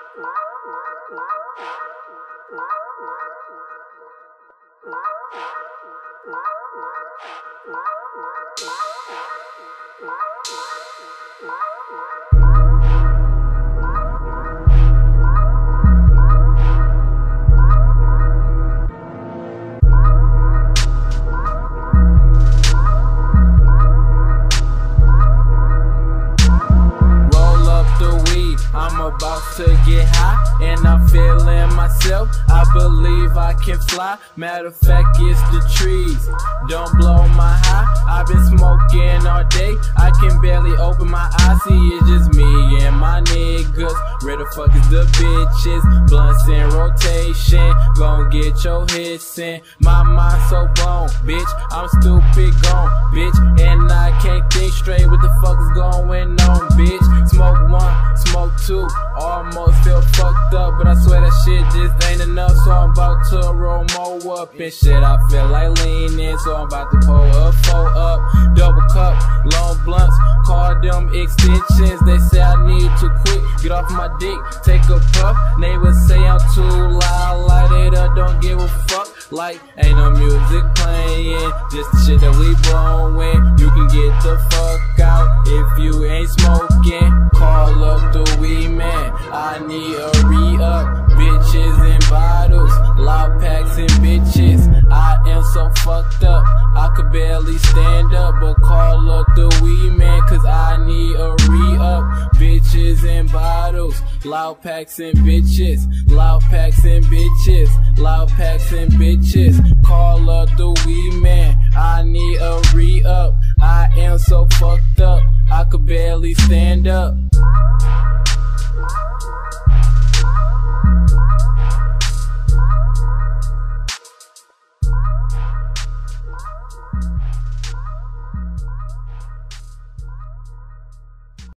I'm about to get high, and I'm feeling myself. I believe I can fly. Matter of fact, it's the trees. Don't blow my high. I've been smoking all day. I can barely open my eyes. See, it's just me and my niggas. Where the fuck is the bitches? Blunts in rotation. Gon' get your hits in. My mind so blown, bitch. I'm stupid gone, bitch. And I can't think straight. What the fuck is going on, bitch? Smoke one, smoke two. Almost feel fucked up, but I swear that shit just ain't enough. So I'm about to roll more up and shit. I feel like leaning, so I'm about to pull a 4 up. Double cup, long blunts, call them extensions. They say I need to quit, get off my dick, take a puff. Neighbors say I'm too loud, light it up, don't give a fuck. Like, ain't no music playing, just the shit that we blowing. You can get the fuck out if you ain't smoking. Call up the weed man, I need a re-up. Bitches in bottles, loud packs and bitches. I am so fucked up, I could barely stand up. But call up the weed man, cause I need a re-up. Bitches in bottles, loud packs and bitches. Loud packs and bitches, loud packs and bitches. Call up the weed man, I need a re-up. I am so fucked up, I could barely stand up.